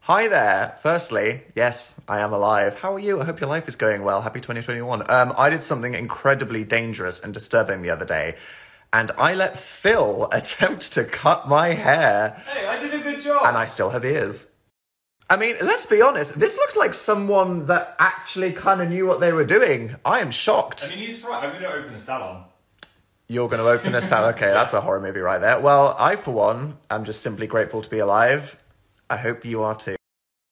Hi there. Firstly, yes, I am alive. How are you? I hope your life is going well. Happy 2021. I did something incredibly dangerous and disturbing the other day, and I let Phil attempt to cut my hair, Hey, I did a good job. and I still have ears. I mean, let's be honest, this looks like someone that actually kind of knew what they were doing. I am shocked. I mean, he's right. I'm going to open a salon. You're going to open a salon. Okay, that's a horror movie right there. Well, I, for one, am just simply grateful to be alive. I hope you are too.